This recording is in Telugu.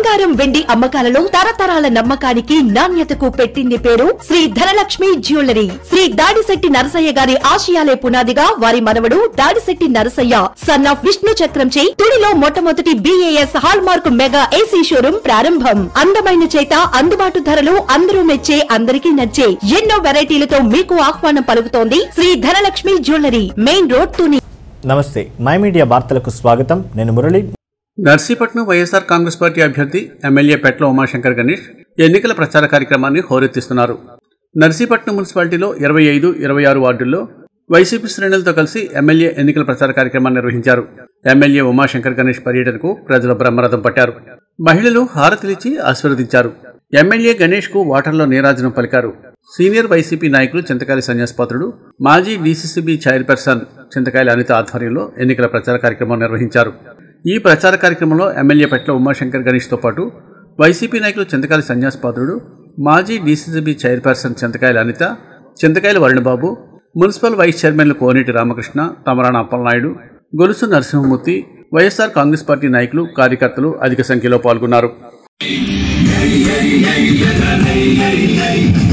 బంగారం వెండి అమ్మకాలలో తరతరాల నమ్మకానికి నాణ్యతకు పెట్టింది పేరు శ్రీ ధనలక్ష్మి జ్యువెలరీ. శ్రీ దాడిశెట్టి నరసయ్య గారి ఆశయాలే పునాదిగా వారి మనవడు దాడిశెట్టి నరసయ్య సన్ ఆఫ్ విష్ణు చక్రంచే తుడిలో మొట్టమొదటి BAS hallmark mega AC showroom ప్రారంభం. అందమైన చేత అందుబాటు ధరలు అందరూ మెచ్చే అందరికీ నచ్చే ఎన్నో వెరైటీలతో మీకు ఆహ్వానం పలుకుతోంది Shri Dhanalakshmi jewellery, main road Tuni. నమస్తే, మై మీడియా వార్తలకు స్వాగతం. నేను Murali. Narsipatnam YSR Congress party అభ్యర్థి ఎమ్మెల్యే పెట్ల ఉమాశంకర్ గణేష్ ఎన్నికల ప్రచార కార్యక్రమాన్ని హోరెత్తిస్తున్నారు. నర్సీపట్నం మున్సిపాలిటీలో 25, 26 వార్డుల్లో వైసీపీ శ్రేణులతో కలిసి ఎమ్మెల్యే ఎన్నికల ప్రచార కార్యక్రమాన్ని నిర్వహించారు. ఎమ్మెల్యే ఉమాశంకర్ గణేష్ పర్యటనకు ప్రజలు బ్రహ్మరథం పట్టారు. మహిళలు హారతిలిచ్చి ఆశీర్వదించారు. ఎమ్మెల్యే గణేష్ కు వాటర్లో నీరాజనం పలికారు. సీనియర్ వైసీపీ నాయకులు చింతకాయల సన్యాసపాత్రుడు, మాజీ DCCB చైర్పర్సన్ చింతకాయల అనిత ఆధ్వర్యంలో ఎన్నికల ప్రచార కార్యక్రమం నిర్వహించారు. ఈ ప్రచార కార్యక్రమంలో ఎమ్మెల్యే పెట్ల ఉమాశంకర్ గణేష్తో పాటు వైసీపీ నాయకులు చింతకాయల సన్యాసపాత్రుడు, మాజీ DCCB chairperson Chintakayala Anitha, Chintakayala Varunababu, municipal vice చైర్మన్లు కోనేటి రామకృష్ణ, తమరాణ అప్పలనాయుడు, గొలుసు నరసింహమూర్తి, వైఎస్ఆర్ కాంగ్రెస్ పార్టీ నాయకులు, కార్యకర్తలు అధిక సంఖ్యలో పాల్గొన్నారు.